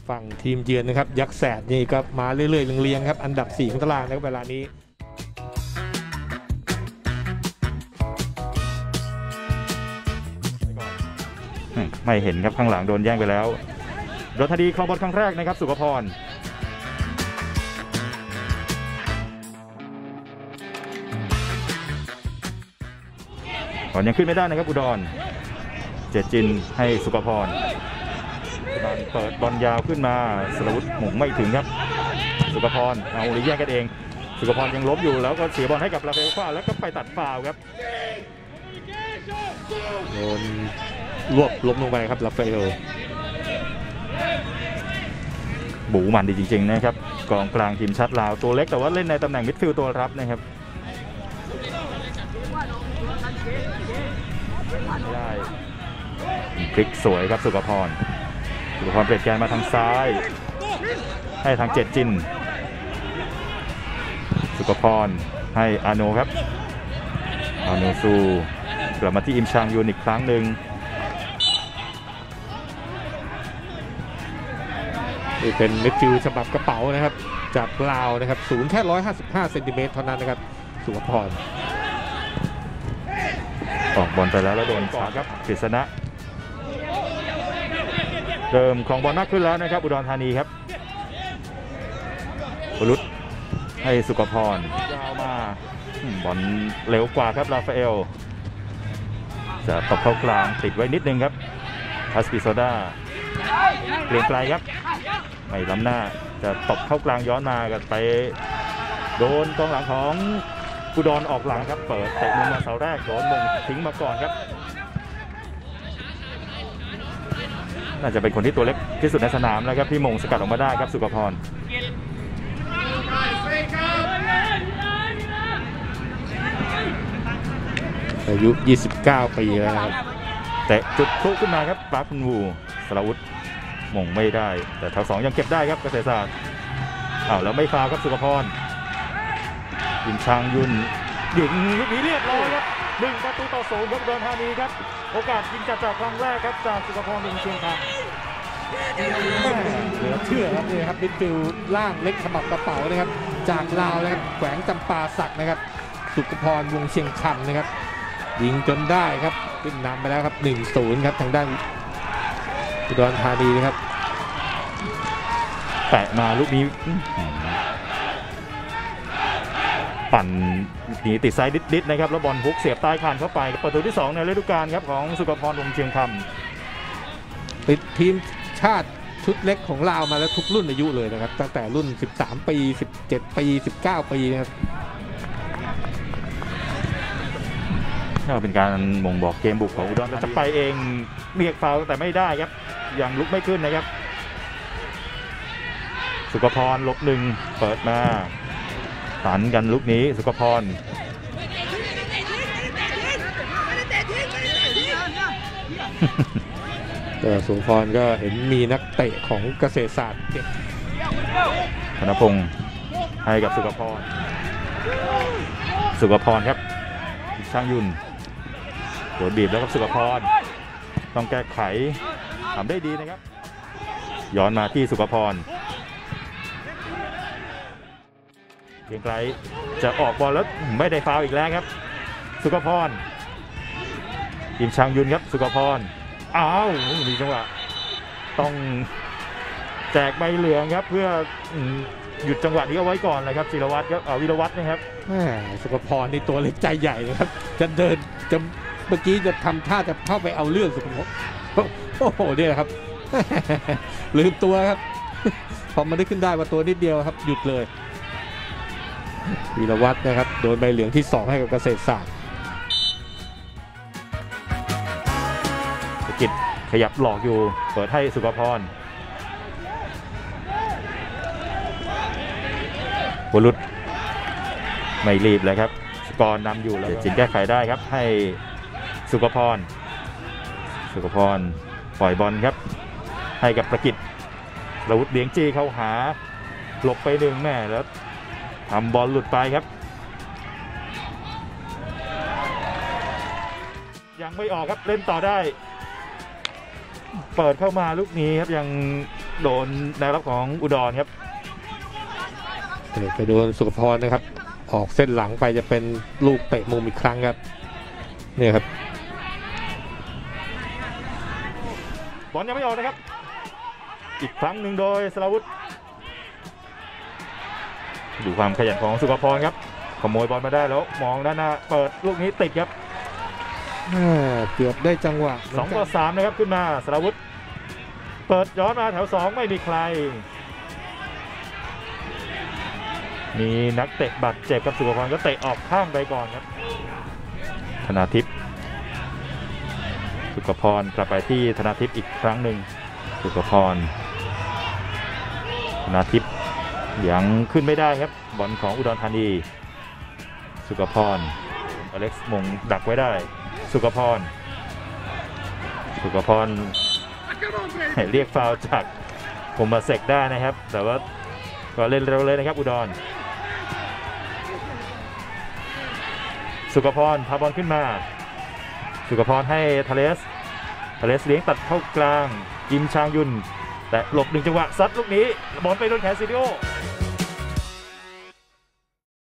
ฝั่งทีมเยือนนะครับยักษ์แสดนี่ก็มาเรื่อยๆเรียงๆครับอันดับ4ของตารางในเวลานี้ไม่เห็นครับข้างหลังโดนแย่งไปแล้วโดนทันทีครองบอลครั้งแรกนะครับสุขพรบอลยังขึ้นไม่ได้นะครับอุดรเจจินให้สุขพรเปิดบอลยาวขึ้นมาสรวุฒิหม่งไม่ถึงครับสุขพรเอาหรือแย่งกันเองสุขพรยังล้มอยู่แล้วก็เสียบอลให้กับราฟาเอลฟาแล้วก็ไปตัดฟาวล์ครับโดนรวบล้มลงไปครับราฟาเอลบูมันดีจริงๆนะครับกองกลางทีมชาติลาวตัวเล็กแต่ว่าเล่นในตำแหน่งมิดฟิลด์ตัวรับนะครับไม่ได้พลิกสวยครับสุขพรเปลี่ยนแกนมาทางซ้ายให้ทางเจจินสุขพรให้อาโนครับอาโนซูกลับมาที่อิมชางยูนอีกครั้งหนึ่งนี่เป็นมิดฟิลด์ฉบับกระเป๋านะครับจากลาวนะครับสูงแค่155เซนติเมตรเท่านั้นนะครับสุขพรออกบอลไปแล้วโดนขาครับกฤษณะเริ่มของบอลมากขึ้นแล้วนะครับอุดรธานีครับบุรุษให้สุขพรยาวมาบอลเร็วกว่าครับราฟาเอลจะตบเข้ากลางติดไว้นิดนึงครับพาสปิโซดาเปลี่ยนไกลครับไม่ล้ำหน้าจะตบเข้ากลางย้อนมากันไปโดนกองหลังของอุดรออกหลังครับเปิดเตะมุมมาเสาแรกโดนมงทิ้งมาก่อนครับน่าจะเป็นคนที่ตัวเล็กที่สุดในสนามแล้วครับที่มงสกัดออกมาได้ครับสุขพรอายุ29 ปีแล้วครับแต่จุดพลุขึ้นมาครับปาร์คคุณวูสรวุฒิมงไม่ได้แต่แถว2ยังเก็บได้ครับเกษตรศาสตร์แล้วไม่ฟาวครับสุขพรยิงชางยุนยิงลูกนี้เรียบร้อยครับ1-0ครับอุดรธานีครับโอกาสยิงจัดจากครั้งแรกครับจากสุขพรวงเชียงคำเหลือเชื่อครับนี่ครับมิดฟิลด์ล่างเล็กฉบับกระเป๋านะครับจากลาวนะครับแขวงจำปาสักนะครับสุขพรวงเชียงคำนะครับยิงจนได้ครับขึ้นนำไปแล้วครับ 1-0 ครับทางด้านอุดรธานีนะครับแตะมาลูกนี้ปั่นหนีติดไซด์ดิดนะครับแล้วบอลฮุกเสียบใต้คานเข้าไปประตูที่2ในฤดูกาลครับของสุขพรวงเชียงคำติดทีมชาติชุดเล็กของลาวมาแล้วทุกรุ่นอายุเลยนะครับตั้งแต่รุ่น13 ปี17 ปี19 ปีนะครับก็เป็นการบ่งบอกเกมบุกของอุดรจะไปเองเรียกฟาวล์แต่ไม่ได้ครับยังลุกไม่ขึ้นนะครับสุขพรลบ1เปิดมาตันกันลูกนี้สุขพรสุขพรก็เห็นมีนักเตะของเกษตรศาสตร์ธนพงศ์ให้กับสุขพรครับช่างยุนโดนบีบแล้วครับสุขพรต้องแก้ไขทำได้ดีนะครับย้อนมาที่สุขพรเพียงไกลจะออกบอลแล้วไม่ได้ฟาวล์อีกแล้วครับสุขพรทีมช่างยุนครับสุขพรมีจังหวะต้องแจกใบเหลืองครับเพื่อหยุดจังหวะนี้เอาไว้ก่อนเลยครับศิรวัตรครับวิรวัตรนะครับสุขพรในตัวเล็กใจใหญ่นะครับจะเดินจะเมื่อกี้จะทำท่าจะเข้าไปเอาเรื่องสุขพรโอ้โหเนี่ยครับลืมตัวครับพอมาได้ขึ้นได้ว่าตัวนิดเดียวครับหยุดเลยวิรวัตรนะครับโดนใบเหลืองที่2ให้กับเกษตรศาสตร์กิจขยับหลอกอยู่เปิดให้สุขพรบุรุษไม่รีบเลยครับสกอร์นำอยู่แล้วจินแก้ไขได้ครับให้สุขพรปล่อยบอลครับให้กับประกิตระวุธเลี้ยงจี้เข้าหาหลบไป1แม่แล้วทำบอลหลุดไปครับยังไม่ออกครับเล่นต่อได้เปิดเข้ามาลูกนี้ครับยังโดนแนวรับของอุดรครับไปดูสุขพรนะครับออกเส้นหลังไปจะเป็นลูกเตะมุมอีกครั้งครับเนี่ยครับบอลยังไม่ออกนะครับอีกครั้งหนึ่งโดยสราวุธดูความขยันของสุขพรครับขโมยบอลมาได้แล้วมองด้านหน้าเปิดลูกนี้ติดครับเกือบได้จังหวะ 2-3นะครับขึ้นมาสราวุธเปิดย้อนมาแถว2ไม่มีใครมีนักเตะบาดเจ็บกับสุขพรก็เตะออกข้างไปก่อนครับธนาทิพย์สุขพรกลับไปที่ธนาทิพย์อีกครั้งหนึ่งสุขพรธนาทิพย์ยังขึ้นไม่ได้ครับบอลของอุดรธานีสุขพรอเล็กซ์มงดักไว้ได้สุขพรเรียกฟาวล์จากคมมาเซกได้นะครับแต่ว่าก็เล่นเร็วเลยนะครับอุดรสุขพรพาบอลขึ้นมาสุขพรให้ทาเลสเลี้ยงตัดเข้ากลางกิมชางยุนแต่หลบ1จังหวะซัดลูกนี้บอลไปโดนแขนซิดิโอ